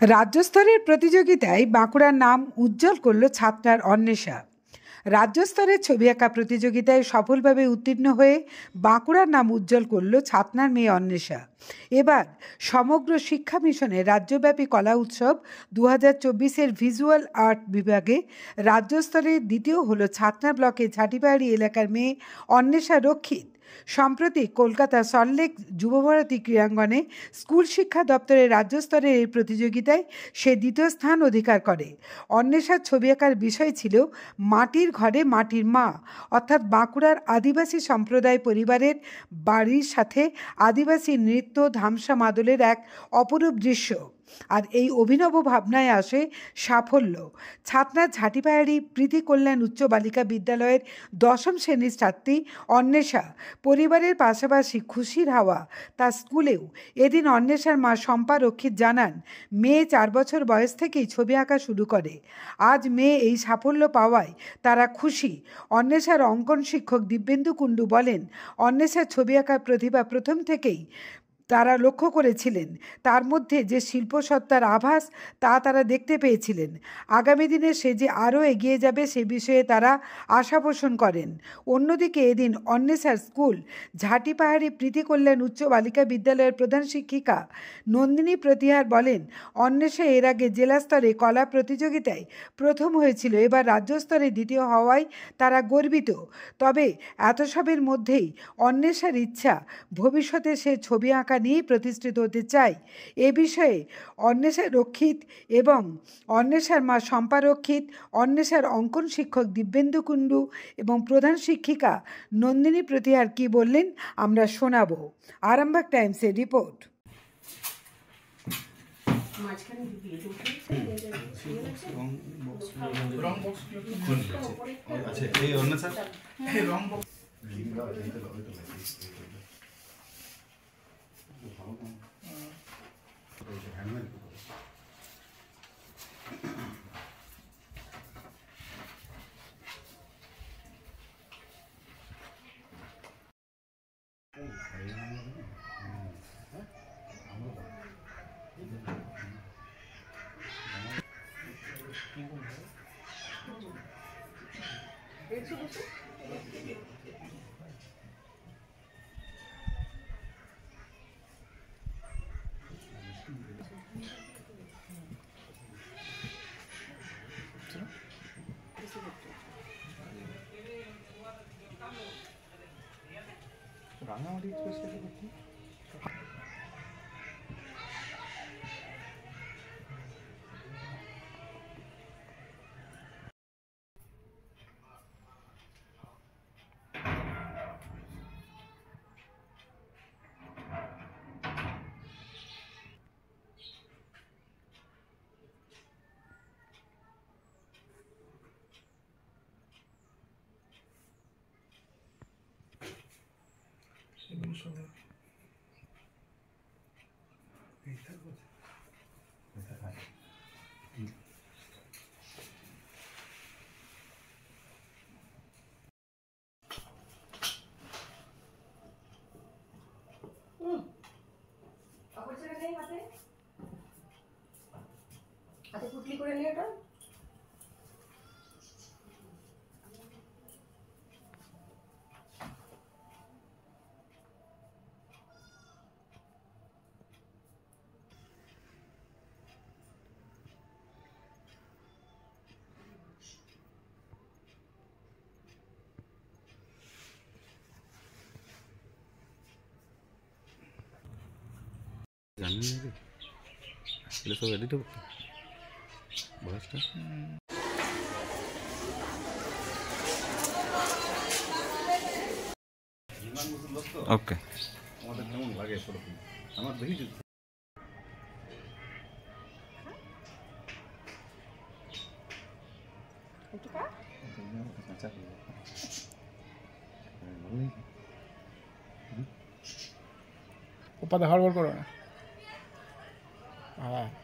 রাজ্যস্তরের প্রতিযোগিতায় বাঁকুড়ার নাম উজ্জ্বল করল ছাত্রার অন্বেষা। রাজ্যস্তরের ছবি আঁকা প্রতিযোগিতায় সফলভাবে উত্তীর্ণ হয়ে বাঁকুড়ার নাম উজ্জ্বল করল ছাত্রার মেয়ে অন্বেষা। এবার সমগ্র শিক্ষা মিশনের রাজ্যব্যাপী কলা উৎসব 2024-এর ভিজুয়াল আর্ট বিভাগে রাজ্যস্তরে দ্বিতীয় হলো ছাতনা ব্লকের ঝাঁটিপাহাড়ি এলাকার মেয়ে অন্বেষা রক্ষিত। সম্প্রতি কলকাতা সল্টলেক যুবভারতী ক্রীড়াঙ্গনে স্কুল শিক্ষা দপ্তরের রাজ্যস্তরের এই প্রতিযোগিতায় সে দ্বিতীয় স্থান অধিকার করে। অন্বেষার ছবি আঁকার বিষয় ছিল মাটির ঘরে মাটির মা, অর্থাৎ বাঁকুড়ার আদিবাসী সম্প্রদায় পরিবারের বাড়ির সাথে আদিবাসী নৃত্য ধামসা মাদলের এক অপরূপ দৃশ্য। আর এই অভিনব ভাবনায় আসে সাফল্য। ছাতনার ঝাঁটিপাহাড়ি প্রীতি কল্যাণ উচ্চ বালিকা বিদ্যালয়ের 10ম শ্রেণীর ছাত্রী অন্বেষা পরিবারের পাশাপাশি খুশির হাওয়া তার স্কুলেও। এদিন অন্বেষার মা শম্পা রক্ষিত জানান, মেয়ে 4 বছর বয়স থেকেই ছবি আঁকা শুরু করে। আজ মেয়ে এই সাফল্য পাওয়ায় তারা খুশি। অন্বেষার অঙ্কন শিক্ষক দিব্যেন্দু কুণ্ডু বলেন, অন্বেষার ছবি আঁকার প্রতিভা প্রথম থেকেই তারা লক্ষ্য করেছিলেন। তার মধ্যে যে শিল্পসত্তার আভাস তা তারা দেখতে পেয়েছিলেন। আগামী দিনে সে যে আরও এগিয়ে যাবে সে বিষয়ে তারা আশা পোষণ করেন। অন্যদিকে এদিন অন্বেষার স্কুল ঝাঁটিপাহাড়ি প্রীতি কল্যাণ উচ্চ বালিকা বিদ্যালয়ের প্রধান শিক্ষিকা নন্দিনী প্রতিহার বলেন, অন্বেষা এর আগে জেলা স্তরে কলা প্রতিযোগিতায় প্রথম হয়েছিল, এবার রাজ্য স্তরে দ্বিতীয় হওয়ায় তারা গর্বিত। তবে এত সবের মধ্যেই অন্বেষার ইচ্ছা ভবিষ্যতে সে ছবি আঁকা নিয়েই প্রতিষ্ঠিত হতে চায়। এ বিষয়ে অন্বেষা রক্ষিত এবং অন্বেষার মা শম্পা রক্ষিত, অন্বেষার অঙ্কন শিক্ষক দিব্যেন্দু কুণ্ডু এবং প্রধান শিক্ষিকা নন্দিনী প্রতিহার কি বললেন আমরা শোনাবো। আরামবাগ টাইমসের রিপোর্ট। রাঙামাটি এক্সপ্রেস হাতে পুটলি করে নিয়ে এটা জানি না রে, এগুলো সব এডিট হবে ভয়েসটা। ওকে, আমাদের কেমন লাগে সেরকম আমার দেখি ওপাতে হড়বড় করো না। হ্যাঁ,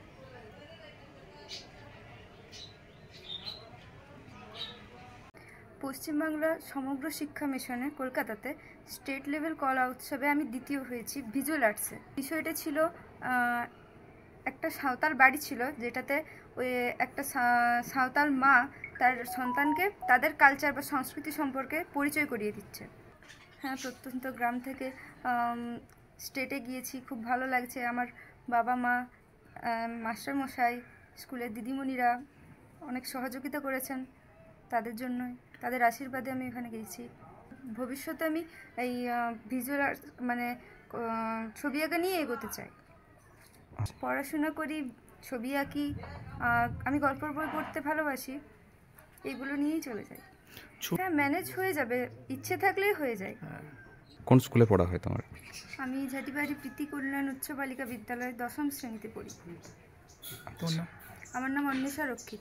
পশ্চিমবাংলা সমগ্র শিক্ষা মিশনে কলকাতাতে স্টেট লেভেল কলা উৎসবে আমি দ্বিতীয় হয়েছি ভিজুয়াল আর্টসে। বিষয়টা ছিল একটা সাঁওতাল বাড়ি ছিল, যেটাতে ওই একটা সাঁওতাল মা তার সন্তানকে তাদের কালচার বা সংস্কৃতি সম্পর্কে পরিচয় করিয়ে দিচ্ছে। হ্যাঁ, প্রত্যন্ত গ্রাম থেকে স্টেটে গিয়েছি, খুব ভালো লাগছে। আমার বাবা মা, মাস্টারমশাই, স্কুলের দিদিমণিরা অনেক সহযোগিতা করেছেন, তাদের জন্যই, তাদের আশীর্বাদে আমি এখানে গিয়েছি। ভবিষ্যতে আমি এই ভিজুয়াল আর্ট মানে ছবি আঁকা নিয়ে এগোতে চাই। পড়াশোনা করি, ছবি আঁকি, আমি গল্পের বই পড়তে ভালোবাসি, এইগুলো নিয়েই চলে যাই। হ্যাঁ, ম্যানেজ হয়ে যাবে, ইচ্ছে থাকলেই হয়ে যায়। কোন স্কুলে পড়া হয় তোমার? আমি ঝাটিবাড়ি প্রীতি কল্যাণ উচ্চ বালিকা বিদ্যালয়ে 10ম শ্রেণীতে পড়ি। আমার নাম অন্বেষা রক্ষিত।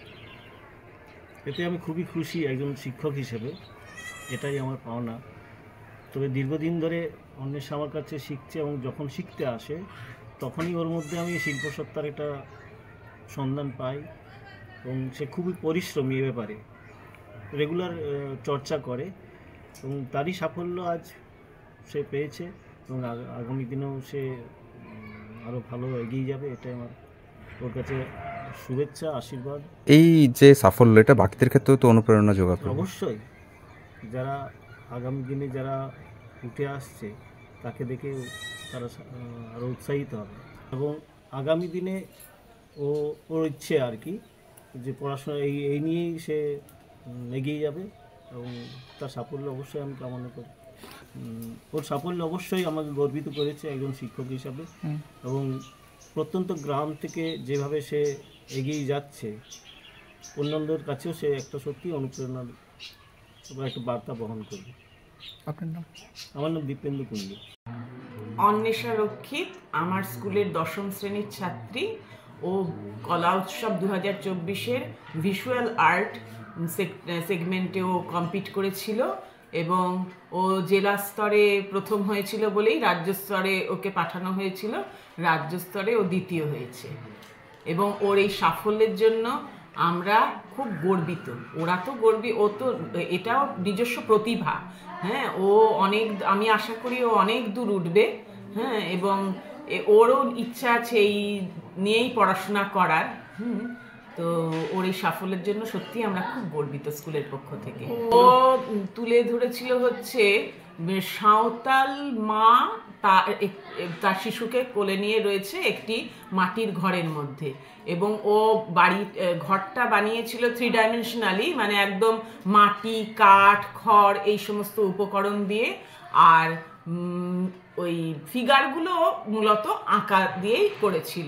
এতে আমি খুবই খুশি একজন শিক্ষক হিসেবে, এটাই আমার পাওনা। তবে দীর্ঘদিন ধরে অন্বেষা আমার কাছে শিখছে এবং যখন শিখতে আসে তখনই ওর মধ্যে আমি শিল্পসত্তার একটা সন্ধান পাই এবং সে খুবই পরিশ্রমী এ ব্যাপারে, রেগুলার চর্চা করে এবং তারই সাফল্য আজ সে পেয়েছে এবং আগামী দিনেও সে আরও ভালো এগিয়ে যাবে, এটাই আমার ওর কাছে শুভেচ্ছা, আশীর্বাদ। এই যে সাফল্য, এটা বাকিদের ক্ষেত্রেও তো অনুপ্রেরণা যোগাবে। অবশ্যই যারা আগামী দিনে যারা উঠে আসছে তাকে দেখে তারা আরও উৎসাহিত হবে এবং আগামী দিনে ওর ইচ্ছে আর কি যে পড়াশোনা এই নিয়েই সে এগিয়ে যাবে এবং তার সাফল্য অবশ্যই আমি কামনা করি। ওর সাফল্য অবশ্যই আমাকে গর্বিত করেছে একজন শিক্ষক হিসাবে এবং প্রত্যন্ত গ্রাম থেকে যেভাবে সে এগিয়ে যাচ্ছে অন্যদের কাছেও সে একটা সত্যি অনুপ্রেরণার একটা বার্তা বহন করবে। আপনার নাম? আমার নাম দীপেন্দু কুণ্ডু। অন্বেষা রক্ষিত আমার স্কুলের 10ম শ্রেণীর ছাত্রী। ও কলা উৎসব 2024-এর ভিজুয়াল আর্ট সেগমেন্টেও কম্পিট করেছিল এবং ও জেলা স্তরে প্রথম হয়েছিল বলেই রাজ্য স্তরে ওকে পাঠানো হয়েছিল। রাজ্য স্তরে ও দ্বিতীয় হয়েছে এবং ওর এই সাফল্যের জন্য আমরা খুব গর্বিত। ওরা তো ও তো এটাও নিজস্ব প্রতিভা। হ্যাঁ, ও অনেক, আমি আশা করি ও অনেক দূর উঠবে। হ্যাঁ, এবং ওরও ইচ্ছা আছে এই নিয়েই পড়াশোনা করার। তো ওর এই সাফল্যের জন্য সত্যি আমরা খুব গর্বিত স্কুলের পক্ষ থেকে। ও তুলে ধরেছিল হচ্ছে সাঁওতাল মা তার শিশুকে কোলে নিয়ে রয়েছে একটি মাটির ঘরের মধ্যে এবং ও ঘরটা বানিয়েছিল 3 ডাইমেনশনালি, মানে একদম মাটি, কাঠ, খড় এই সমস্ত উপকরণ দিয়ে, আর ওই ফিগারগুলো মূলত আঁকা দিয়েই করেছিল।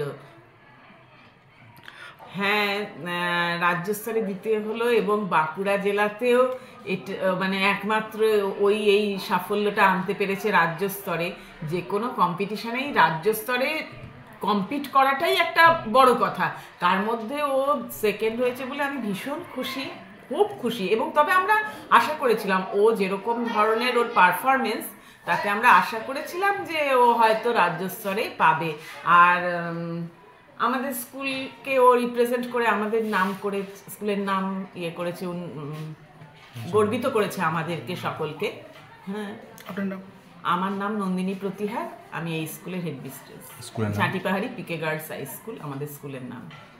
হ্যাঁ, রাজ্য স্তরে দ্বিতীয় হলো এবং বাঁকুড়া জেলাতেও এটা মানে একমাত্র এই সাফল্যটা আনতে পেরেছে রাজ্য স্তরে। যে কোনো কম্পিটিশনেই রাজ্য স্তরে কম্পিট করাটাই একটা বড় কথা, তার মধ্যে ও সেকেন্ড হয়েছে বলে আমি ভীষণ খুশি, খুব খুশি। এবং তবে আমরা আশা করেছিলাম ও যেরকম ধরনের ওর পারফরমেন্স, তাতে আমরা আশা করেছিলাম যে ও হয়তো রাজ্য স্তরে পাবে। আর আমাদের স্কুলকে ও রিপ্রেজেন্ট করে আমাদের নাম করে, স্কুলের নাম করেছে, গর্বিত করেছে আমাদেরকে সকলকে। হ্যাঁ, আপনার নাম? আমার নাম নন্দিনী প্রতিহার, আমি এই স্কুলের headmistress. Jhantipahari PK girls high school আমাদের স্কুলের নাম।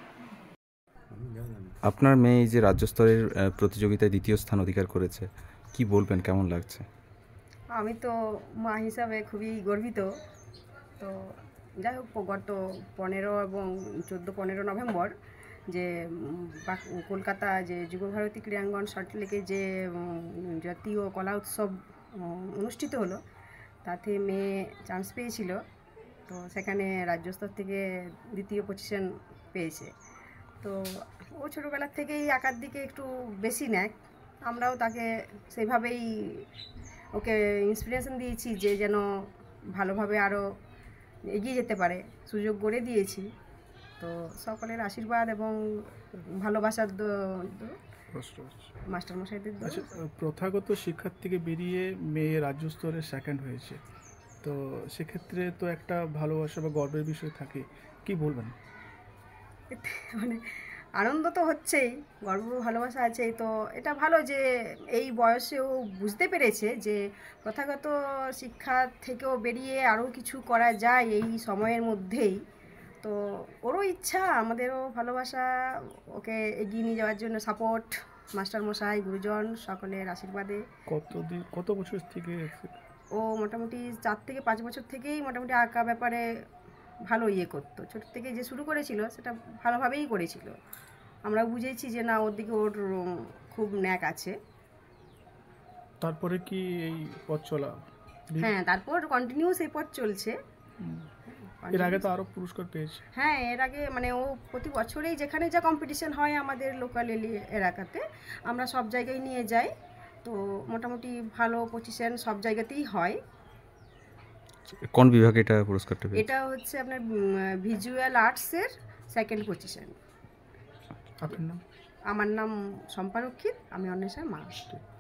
আপনার মেয়ে এই যে রাজ্য স্তরের প্রতিযোগিতায় দ্বিতীয় স্থান অধিকার করেছে, কি বলবেন, কেমন লাগছে? আমি তো মা হিসাবে খুবই গর্বিত। তো যাই হোক, গত 15 এবং 14-15 নভেম্বর যে কলকাতা যে যুবভারতী ক্রীড়াঙ্গন সল্টলেকে যে জাতীয় কলা উৎসব অনুষ্ঠিত হলো, তাতে মেয়ে চান্স পেয়েছিল। তো সেখানে রাজ্য স্তর থেকে দ্বিতীয় পজিশন পেয়েছে। তো ও ছোটোবেলার থেকেই আঁকার দিকে একটু বেশি নেয়, আমরাও তাকে সেইভাবেই ওকে ইন্সপিরেশন দিয়েছি যে যেন ভালোভাবে আরও এগিয়ে যেতে পারে, সুযোগ করে দিয়েছি। তো সকলের আশীর্বাদ এবং ভালোবাসার মাস্টারমশাইদের। আচ্ছা, প্রথাগত শিক্ষার থেকে বেরিয়ে মেয়ে রাজ্য স্তরে সেকেন্ড হয়েছে, তো সেক্ষেত্রে তো একটা ভালোবাসা বা গর্বের বিষয় থাকে, কি বলবেন? মানে আনন্দ তো হচ্ছেই, গর্ব ভালোবাসা আছেই। তো এটা ভালো যে এই বয়সেও বুঝতে পেরেছে যে প্রথাগত শিক্ষা থেকেও বেরিয়ে আরও কিছু করা যায় এই সময়ের মধ্যেই। তো ওরও ইচ্ছা, আমাদেরও ভালোবাসা, ওকে এগিয়ে নিয়ে যাওয়ার জন্য সাপোর্ট, মাস্টারমশাই, গুরুজন সকলের আশীর্বাদে। কত বছর থেকে? ও মোটামুটি 4 থেকে 5 বছর থেকেই মোটামুটি আঁকা ব্যাপারে ভালো করতো। ছোট থেকে যে শুরু করেছিল সেটা ভালোভাবেই করেছিল। আমরা বুঝেছি যে না, ওর দিকে ওর খুব ন্যাক আছে। তারপরে কি এই পথ চলা? হ্যাঁ, তারপর কন্টিনিউ সেই পথ চলছে। এর আগে তো আরো পুরস্কার পেয়েছে। হ্যাঁ, এর আগে মানে ও প্রতি বছরেই যেখানে যা কম্পিটিশন হয় আমাদের লোকাল এলাকাতে, আমরা সব জায়গায় নিয়ে যাই। তো মোটামুটি ভালো পজিশন সব জায়গাতেই হয়। কোন বিভাগে এটা পুরস্কারটা পেয়েছে? এটা হচ্ছে আপনার ভিজুয়াল আর্টসের 2nd পজিশন। আপনার নাম? আমার নাম শম্পা রক্ষিত, আমি অন্বেষার মা।